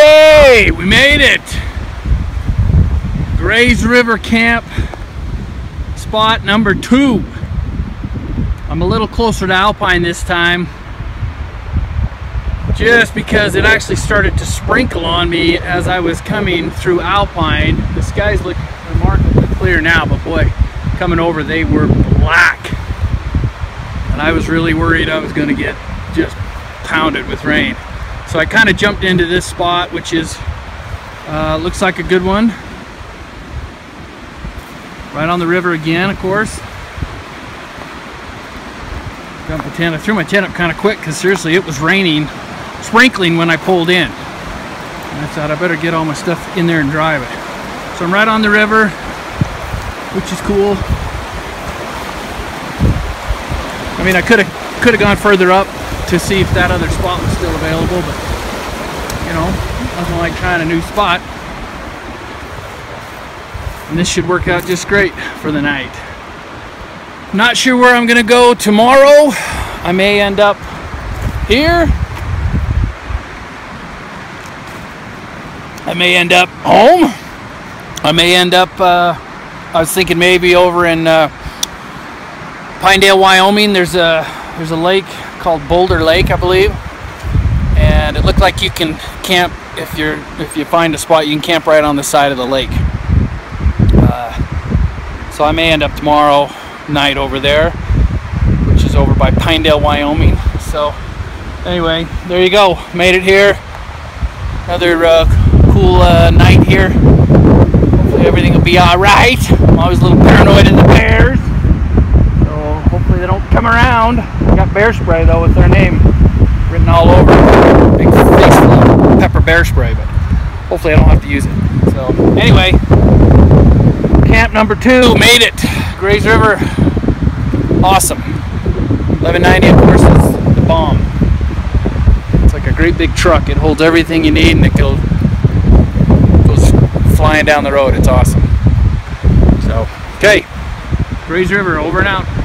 Okay, we made it. Grays River Camp, spot number 2. I'm a little closer to Alpine this time, just because it actually started to sprinkle on me as I was coming through Alpine. The skies look remarkably clear now, but boy, coming over they were black. And I was really worried I was going to get just pounded with rain. So I kind of jumped into this spot, which is, looks like a good one. Right on the river again, of course. Got my tent. I threw my tent up kind of quick because seriously, it was raining, sprinkling when I pulled in. And I thought I better get all my stuff in there and drive it. So I'm right on the river, which is cool. I mean, I could have gone further up to see if that other spot was still available, but you know, nothing like trying a new spot. And this should work out just great for the night. Not sure where I'm gonna go tomorrow. I may end up here. I may end up home. I may end up, I was thinking maybe over in Pinedale, Wyoming. There's a lake called Boulder Lake, I believe, and it looked like you can camp if you find a spot. You can camp right on the side of the lake. So I may end up tomorrow night over there, which is over by Pinedale, Wyoming. So anyway, there you go. Made it here. Another cool night here. Hopefully everything will be all right. I'm always a little paranoid of the bears, so hopefully they don't come around. I got bear spray though with their name written all over. Big face full of pepper bear spray, but hopefully I don't have to use it. So anyway, camp number 2, made it. Grays River, awesome. 1190 of course is the bomb. It's like a great big truck. It holds everything you need and it goes flying down the road. It's awesome. So, okay, Grays River, over and out.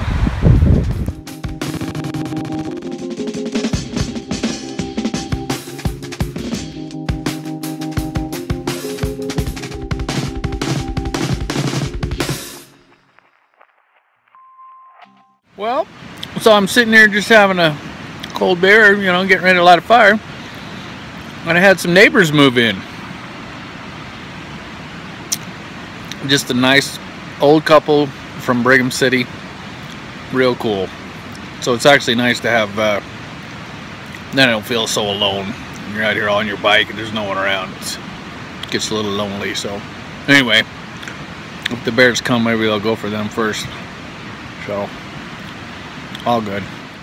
Well, so I'm sitting there just having a cold beer, you know, getting ready to light a fire, and I had some neighbors move in. Just a nice old couple from Brigham City, real cool. So it's actually nice to have, then I don't feel so alone. You're out here on your bike and there's no one around. It gets a little lonely. So anyway, if the bears come, maybe I'll go for them first. So all good.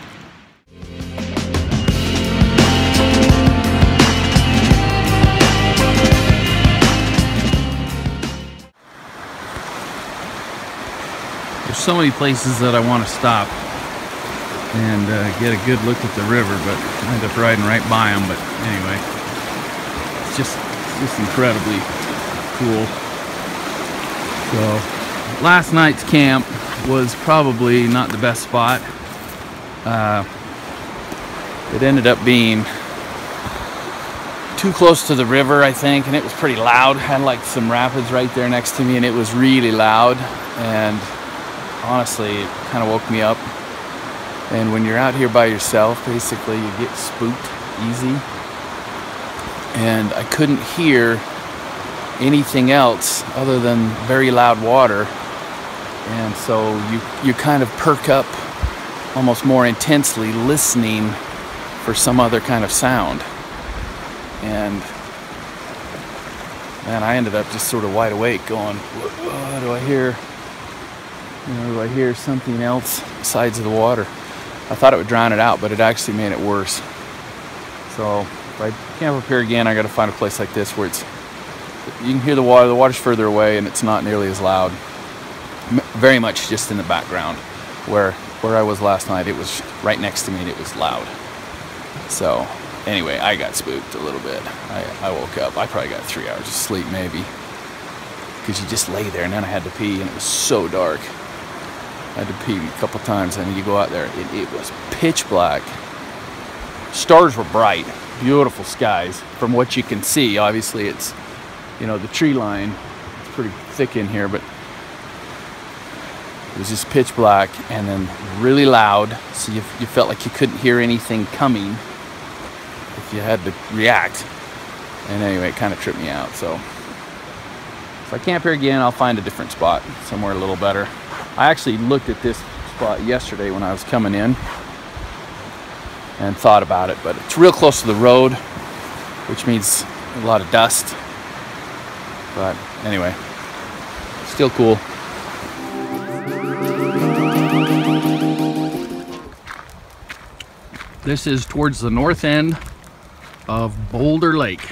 There's so many places that I want to stop and get a good look at the river, but I end up riding right by them. But anyway, it's just incredibly cool. So last night's camp was probably not the best spot. It ended up being too close to the river, I think, and it was pretty loud. Had like some rapids right there next to me, and it was really loud, and honestly it kind of woke me up. And when you're out here by yourself, basically you get spooked easy, and I couldn't hear anything else other than very loud water. And so you kind of perk up almost more intensely listening for some other kind of sound. And man, I ended up just sort of wide awake going, what do I hear? You know, do I hear something else besides the water? I thought it would drown it out, but it actually made it worse. So if I camp up here again, I got to find a place like this where you can hear the water's further away and it's not nearly as loud. Very much just in the background. Where I was last night, it was right next to me and it was loud. So anyway, I got spooked a little bit. I woke up. I probably got 3 hours of sleep maybe, because you just lay there, and then I had to pee and it was so dark. I had to pee a couple times, and you go out there, it was pitch black. Stars were bright, beautiful skies from what you can see. Obviously it's, you know, the tree line, it's pretty thick in here, but it was just pitch black and then really loud, so you felt like you couldn't hear anything coming if you had to react. And anyway, it kind of tripped me out. So if I camp here again, I'll find a different spot, somewhere a little better. I actually looked at this spot yesterday when I was coming in and thought about it, but it's real close to the road, which means a lot of dust. But anyway, still cool. This is towards the north end of Boulder Lake,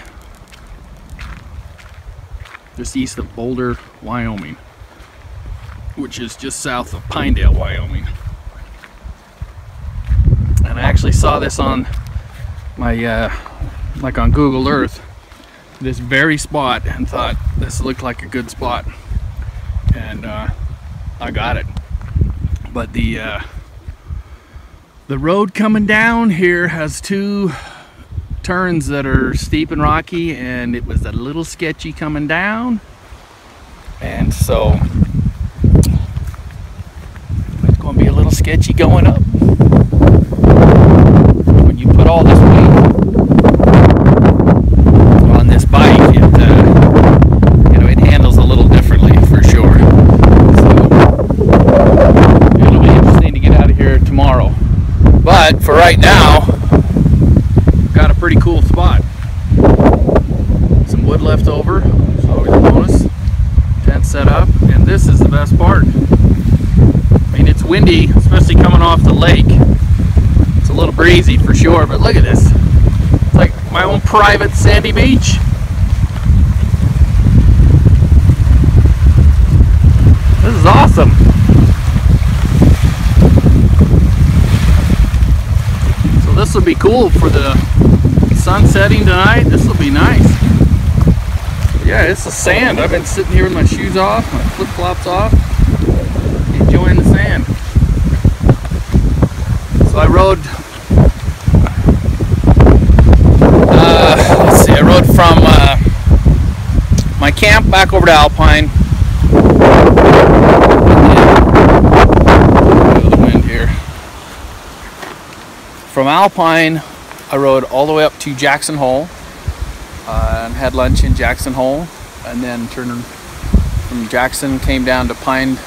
just east of Boulder, Wyoming, which is just south of Pinedale, Wyoming. And I actually saw this on my, like on Google Earth, this very spot, and thought this looked like a good spot. And I got it. But the road coming down here has two turns that are steep and rocky, and it was a little sketchy coming down, and so it's going to be a little sketchy going up. When you put all this weight on this bike, it you know, it handles a little differently for sure. So it'll be interesting to get out of here tomorrow, but for right now, got a pretty cool spot. Some wood left over, it's always a bonus. Tent set up, and this is the best part. I mean, it's windy, especially coming off the lake. It's a little breezy for sure, but look at this. It's like my own private sandy beach. This is awesome. So this will be cool for the sun setting tonight. This will be nice. Yeah, it's the sand. I've been sitting here with my shoes off, my flip-flops off, enjoying the sand. So I rode, let's see, I rode from my camp back over to Alpine. Feel the wind here. From Alpine, I rode all the way up to Jackson Hole and had lunch in Jackson Hole, and then turned from Jackson, came down to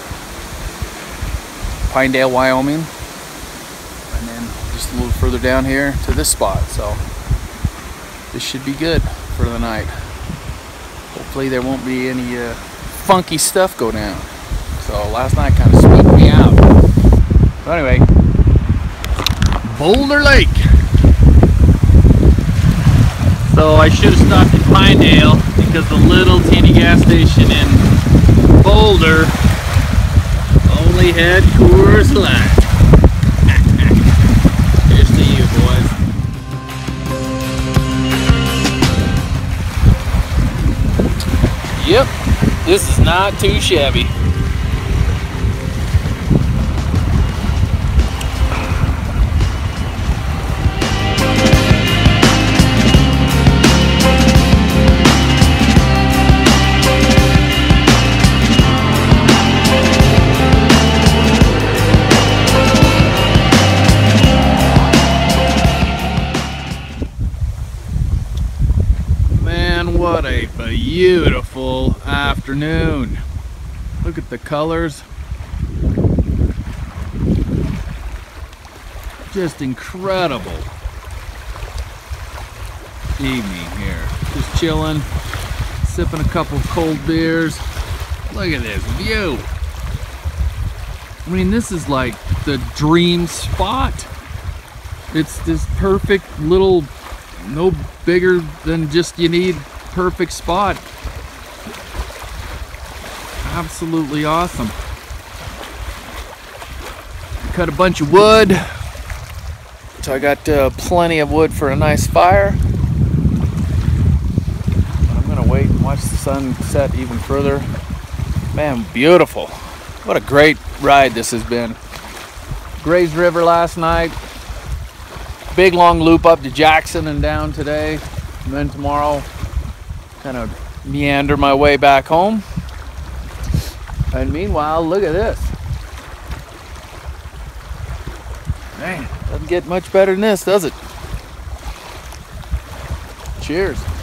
Pinedale, Wyoming, and then just a little further down here to this spot. So this should be good for the night. Hopefully there won't be any funky stuff go down. So last night kind of spooked me out. So anyway, Boulder Lake. So I should have stopped at Pinedale because the little teeny gas station in Boulder only had Coors Light. Here's to you, boys. Yep, this is not too shabby. What a beautiful afternoon. Look at the colors. Just incredible evening here. Just chilling, sipping a couple of cold beers. Look at this view. I mean, this is like the dream spot. It's this perfect little, no bigger than just you need perfect spot. Absolutely awesome. Cut a bunch of wood, so I got plenty of wood for a nice fire. But I'm gonna wait and watch the sun set even further. Man, beautiful. What a great ride this has been. Grays River last night. big long loop up to Jackson and down today, and then tomorrow kind of meander my way back home. And meanwhile, look at this. Man, doesn't get much better than this, does it? Cheers.